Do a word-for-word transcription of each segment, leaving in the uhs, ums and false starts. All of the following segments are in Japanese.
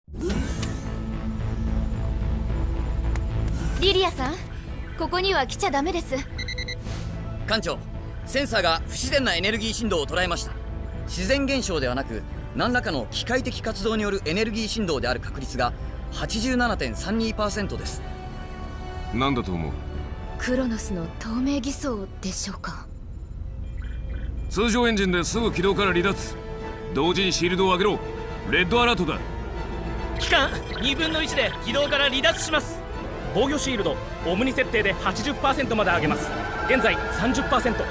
リリアさん、ここには来ちゃダメです。 艦長、センサーが不自然なエネルギー振動を捉えました。自然現象ではなく何らかの機械的活動によるエネルギー振動である確率が はちじゅうななてんさんにパーセント です。 何だと思う？ クロノスの透明偽装でしょうか。 通常エンジンですぐ軌道から離脱。同時にシールドを上げろ。レッドアラートだ。 機関にぶんのいちで軌道から離脱します。防御シールドオムニ設定で はちじゅっパーセント まで上げます。現在 さんじゅっパーセント。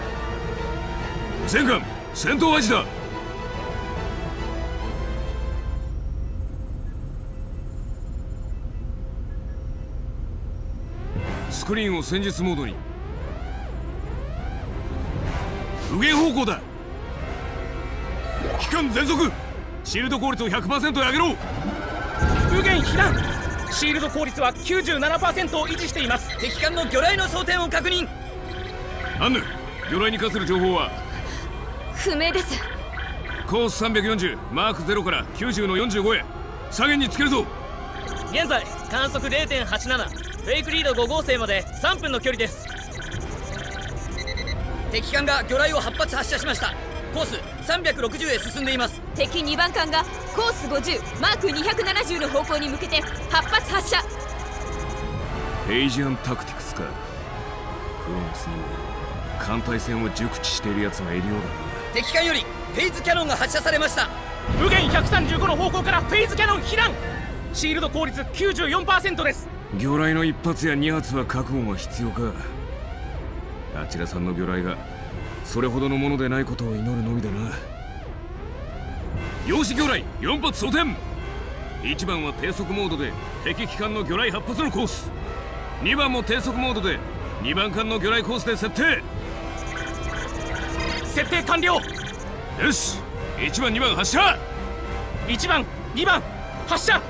全艦戦闘配置だ。スクリーンを戦術モードに。右舷方向だ。機関全速。シールド効率を ひゃくパーセント へ上げろ。 右舷避難。シールド効率は きゅうじゅうななパーセント を維持しています。 敵艦の魚雷の装填を確認。 アンヌ、魚雷に関する情報は？ 不明です。 コースさんびゃくよんじゅう、マークゼロからきゅうじゅうのよんじゅうごへ左舷につけるぞ。 現在観測 れいてんはちなな、フェイクリードご号艇までさんぷんの距離です。 敵艦が魚雷をはっ発発射しました。コースさんびゃくろくじゅうへ進んでいます。 敵にばん艦がコースごじゅう、マークにひゃくななじゅうの方向に向けてはっ発発射。 エイジアンタクティクスか。クロノスにも艦隊戦を熟知している奴がいるようだな。 敵艦よりフェイズキャノンが発射されました。 右舷ひゃくさんじゅうごの方向からフェイズキャノン避難。シールド効率 きゅうじゅうよんパーセント です。 魚雷のいち発やに発は覚悟が必要か。あちらさんの魚雷がそれほどのものでないことを祈るのみだな。陽子魚雷よん発装填。いちばんは低速モードで敵機関の魚雷はっ発のコース。にばんも低速モードでにばん艦の魚雷コースで設定。 設定完了。 よし、いちばんにばん発射。 いちばんにばん発射。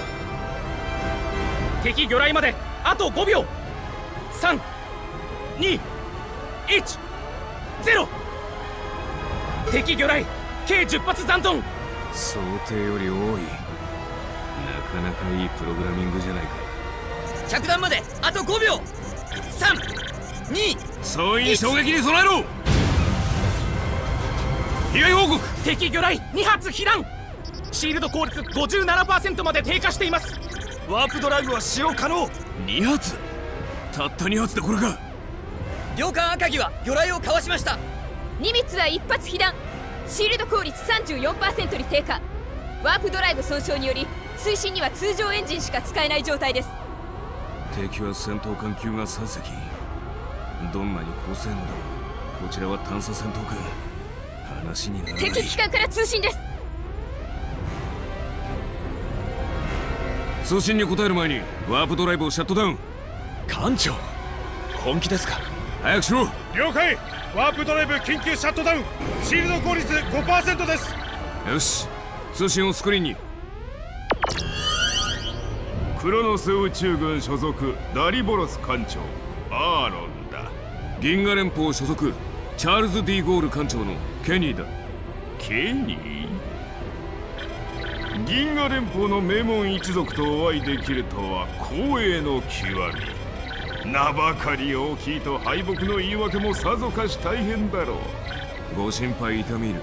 敵魚雷まであとごびょう。さん、に、いち、ゼロ。敵魚雷計じゅっ発残存。 想定より多い。なかなかいいプログラミングじゃないか。 着弾まであとごびょう。さん、に、 総員衝撃に備えろ。被害報告。 敵魚雷に発避難。シールド効率 ごじゅうななパーセント まで低下しています。 ワープドライブは使用可能。 に発。たったに発でこれか。 両艦赤城は魚雷をかわしました。 ニミッツは一発被弾。シールド効率 さんじゅうよんパーセント に低下。ワープドライブ損傷により推進には通常エンジンしか使えない状態です。 敵は戦闘艦級がさん隻。どんなに高性能でもこちらは探査戦闘艦。話にならない。 敵機関から通信です。 通信に答える前にワープドライブをシャットダウン。 艦長、本気ですか？ 早くしろ。 了解。ワープドライブ緊急シャットダウン。シールド効率 ごパーセント です。 よし、通信をスクリーンに。 クロノス宇宙軍所属ダリボロス艦長アーロンだ。 銀河連邦所属チャールズ・ディ・ゴール艦長のケニーだ。 ケニー？銀河連邦の名門一族とお会いできるとは光栄の極み。名ばかり大きいと敗北の言い訳もさぞかし大変だろう。ご心配痛み入る。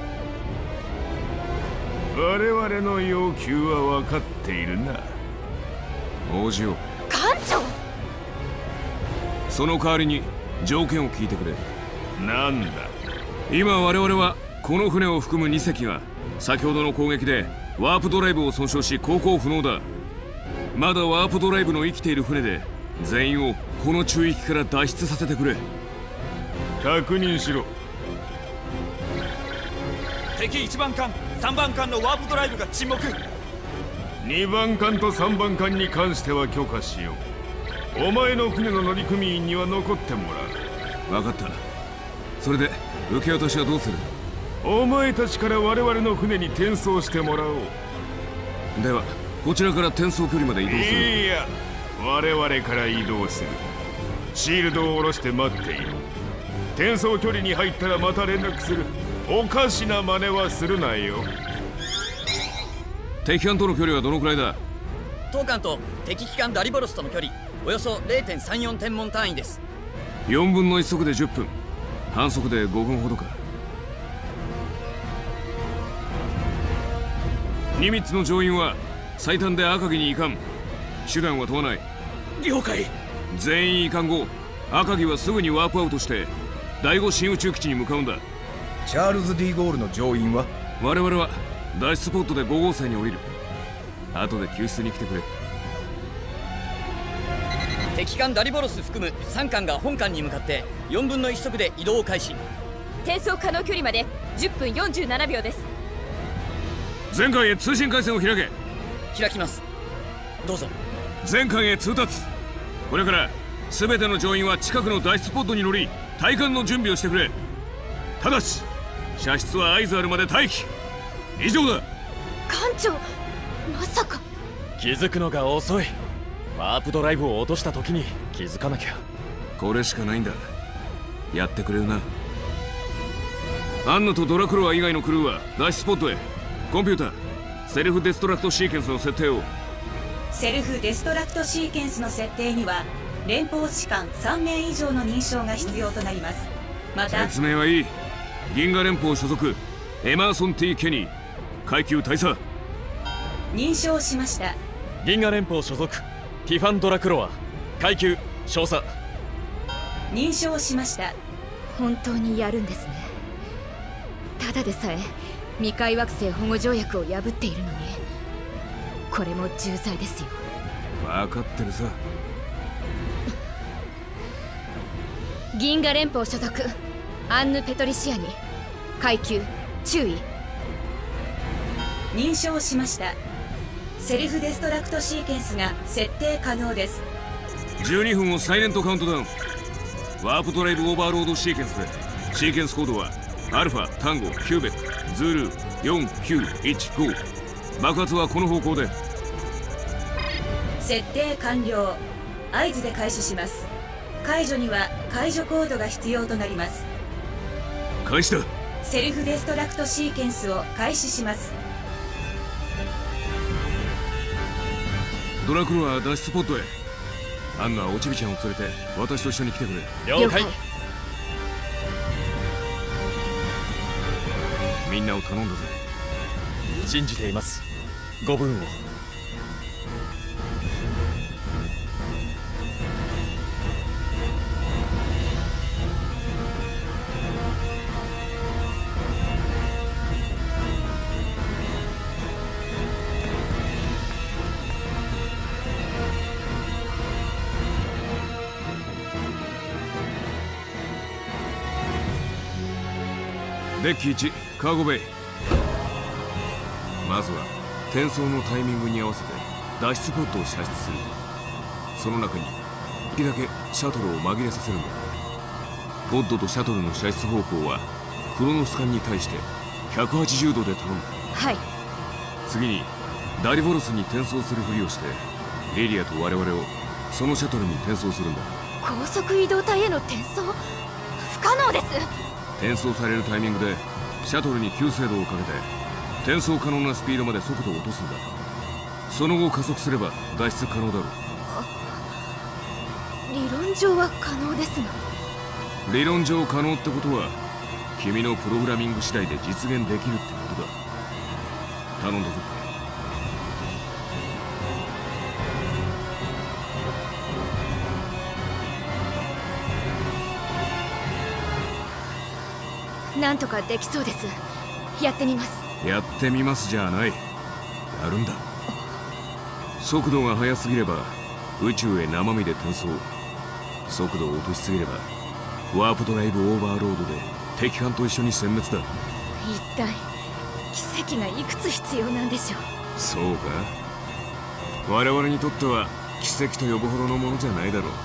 我々の要求は分かっているな。 王子よ。 艦長。 その代わりに条件を聞いてくれ。 なんだ。 今我々はこの船を含むに隻が先ほどの攻撃でワープドライブを損傷し航行不能だ。まだワープドライブの生きている船で全員をこの中域から脱出させてくれ。 確認しろ。 敵いちばん艦さんばん艦のワープドライブが沈黙。 にばん艦とさんばん艦に関しては許可しよう。お前の船の乗組員には残ってもらう。分かった。それで受け渡しはどうする？ お前たちから我々の船に転送してもらおう。 ではこちらから転送距離まで移動する。 いや、我々から移動する。シールドを下ろして待っている。転送距離に入ったらまた連絡する。おかしな真似はするなよ。 敵艦との距離はどのくらいだ？ 当艦と敵機関ダリボロスとの距離およそ れいてんさんよん 天文単位です。 よんぶんのいち速でじゅっぷん、半速でごふんほどか。ニミッツの乗員は最短で赤城に移管、手段は問わない。 了解。 全員移管後、赤城はすぐにワープアウトして第五新宇宙基地に向かうんだ。 チャールズ・ディ・ゴールの乗員は？ 我々は脱出スポットでご号線に降りる。後で救出に来てくれ。 敵艦ダリボロス含むさん艦が本艦に向かってよんぶんのいち速で移動を開始。 転送可能距離までじゅっぷんよんじゅうななびょうです。 全艦へ通信回線を開け。 開きます。どうぞ。 全艦へ通達。これから全ての乗員は近くの脱出スポットに乗り対艦の準備をしてくれ。ただし射出は合図あるまで待機。以上だ。 艦長、まさか。 気づくのが遅い。ワープドライブを落とした時に気づかなきゃ。 これしかないんだ。やってくれるな。アンヌとドラクロワ以外のクルーは脱出スポットへ。コンピューター、セルフデストラクトシーケンスの設定を。 セルフデストラクトシーケンスの設定には連邦士官さんめい以上の認証が必要となります。また説明はいい。銀河連邦所属エマーソン T ケニー、階級大佐。 認証しました。 銀河連邦所属ティファン・ドラクロワ、階級少佐。 認証しました。 本当にやるんですね。ただでさえ未開惑星保護条約を破っているのに、これも重罪ですよ。 分かってるさ。 銀河連邦所属アンヌ・ペトリシアニ、階級注意。 認証しました。セルフデストラクトシーケンスが設定可能です。 じゅうにふんをサイレントカウントダウン。ワープドライブオーバーロードシーケンスでシーケンスコードはアルファ、タンゴ、キューベック、ズールーよんきゅういちご。爆発はこの方向で。 設定完了。合図で開始します。解除には解除コードが必要となります。 開始だ。 セルフデストラクトシーケンスを開始します。 ドラクロは脱出スポットへ。アンナはおちびちゃんを連れて私と一緒に来てくれ。 了解。 みんなを頼んだぜ。 信じています。ごぶんを。 デッキいち、カーゴベイ。まずは転送のタイミングに合わせて脱出ポッドを射出する。その中に一だけシャトルを紛れさせるんだ。ポッドとシャトルの射出方向はクロノス艦に対してひゃくはちじゅうどで頼む。 はい。 次にダリボロスに転送するふりをしてリリアと我々をそのシャトルに転送するんだ。 高速移動体への転送、不可能です。 転送されるタイミングでシャトルに急制度をかけて転送可能なスピードまで速度を落とすんだ。その後加速すれば脱出可能だろう。 理論上は可能ですが。 理論上可能ってことは君のプログラミング次第で実現できるってことだ。頼んだぞ。 なんとかできそうです。やってみます。 やってみますじゃない。やるんだ。速度が速すぎれば宇宙へ生身で転送。速度を落としすぎればワープドライブオーバーロードで敵艦と一緒に殲滅だ。 一体奇跡がいくつ必要なんでしょう。 そうか。我々にとっては奇跡と呼ぶほどのものじゃないだろう。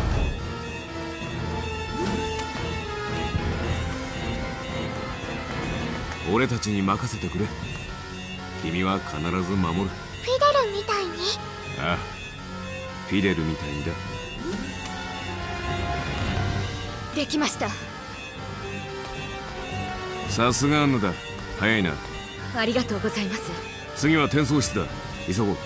俺たちに任せてくれ。君は必ず守る。フィデルみたいに。 ああ、フィデルみたいにだ。 できました。 さすがアンヌだ。早いな。 ありがとうございます。 次は転送室だ。急ごう。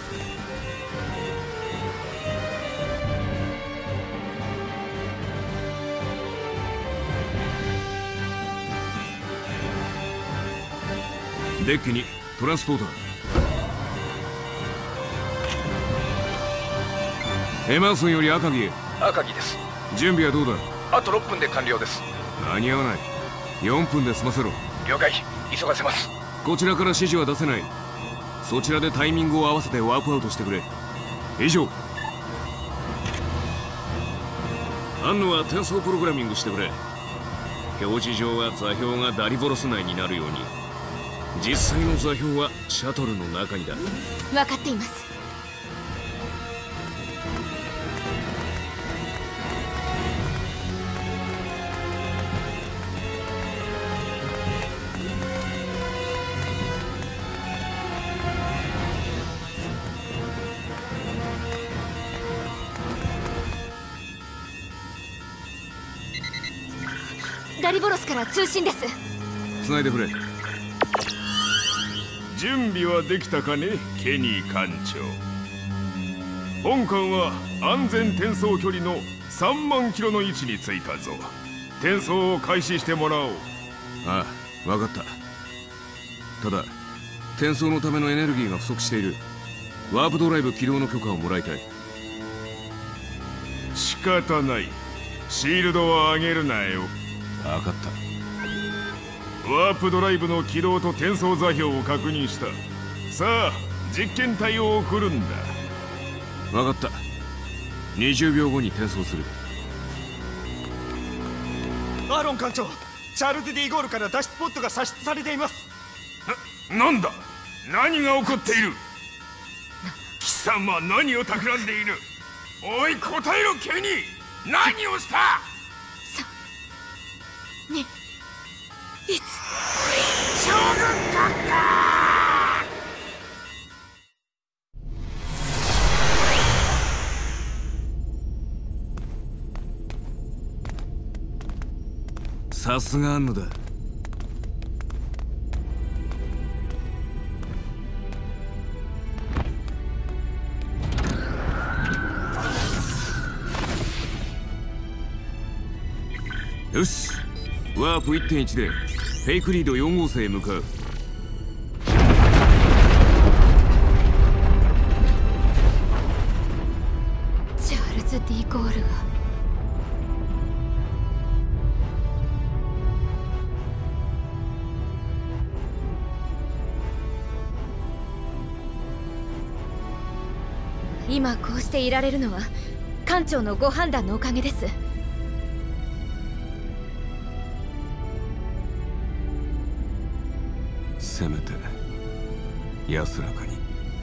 デッキにトランスポーター。エマーソンより赤城へ。 赤城です。 準備はどうだ？ あとろっぷんで完了です。 間に合わない。よんぷんで済ませろ。 了解、急がせます。 こちらから指示は出せない。そちらでタイミングを合わせてワープアウトしてくれ。以上。アンヌは転送プログラミングしてくれ。表示上は座標がダリボロス内になるように、実際の座標はシャトルの中にだ。 分かっています。ダリボロスから通信です。 繋いでくれ。 準備はできたかね、ケニー艦長。本艦は安全転送距離のさんまんキロの位置に着いたぞ。転送を開始してもらおう。 ああ、分かった。ただ転送のためのエネルギーが不足している。ワープドライブ起動の許可をもらいたい。 仕方ない。シールドは上げるなよ。 分かった。 ワープドライブの起動と転送座標を確認した。さあ実験体を送るんだ。 分かった。にじゅうびょうごに転送する。 アーロン艦長、チャールズ・ディ・ゴールから脱出ポットが射出されています。 な、なんだ、何が起こっている？貴様何を企んでいる？おい答えろケニー、何をした？ に、いつ将軍閣下！ さすがアンヌだ。よし、ワープ いってんいち でフェイクリードよん号星へ向かう。 チャールズ・ディ・ゴールが今こうしていられるのは艦長のご判断のおかげです。 せめて安らかに。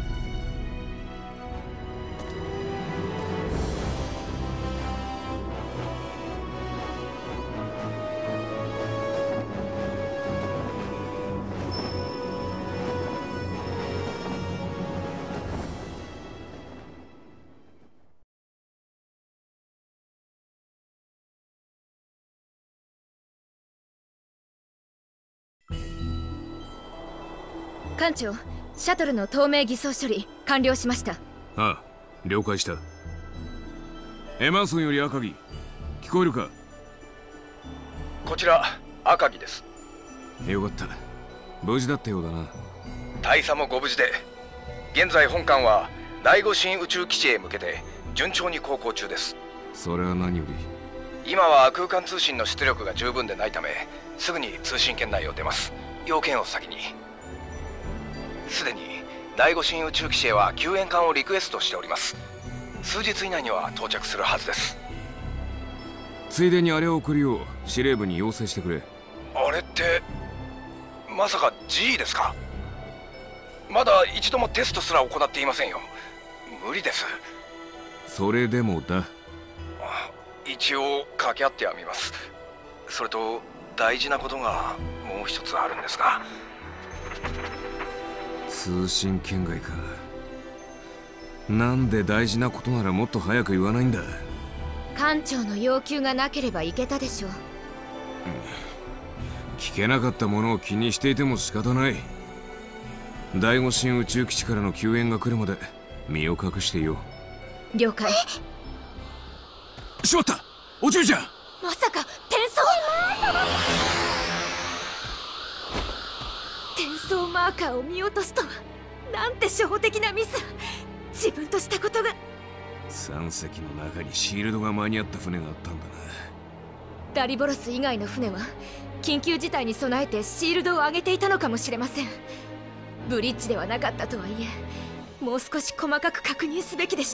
艦長、シャトルの透明偽装処理完了しました。 ああ、了解した。エマーソンより赤城、聞こえるか？ こちら赤城です。 よかった、無事だったようだな。 大佐もご無事で、現在本艦は第五新宇宙基地へ向けて順調に航行中です。 それは何より。 今は空間通信の出力が十分でないため、すぐに通信圏内を出ます。要件を先に。すでに第五新宇宙基地へは救援艦をリクエストしております。数日以内には到着するはずです。 ついでにあれを送るよう司令部に要請してくれ。 あれってまさか ジー ですか？まだ一度もテストすら行っていませんよ。無理です。 それでもだ。 一応掛け合ってはみます。それと大事なことがもう一つあるんですが。 通信圏外か。なんで大事なことならもっと早く言わないんだ。 艦長の要求がなければいけたでしょう。 聞けなかったものを気にしていても仕方ない。 第五神宇宙基地からの救援が来るまで身を隠していよう。了解。 しまった、落ちるじゃん。 まさか転送転送マーカーを見落とすとは、なんて初歩的なミス。自分としたことが。 さん隻の中にシールドが間に合った船があったんだな。 ダリボロス以外の船は緊急事態に備えてシールドを上げていたのかもしれません。ブリッジではなかったとはいえ、もう少し細かく確認すべきでした。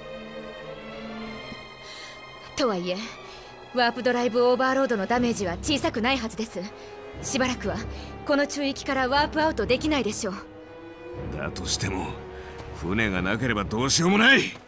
とはいえワープドライブオーバーロードのダメージは小さくないはずです。しばらくはこの中域からワープアウトできないでしょう。 だとしても船がなければどうしようもない。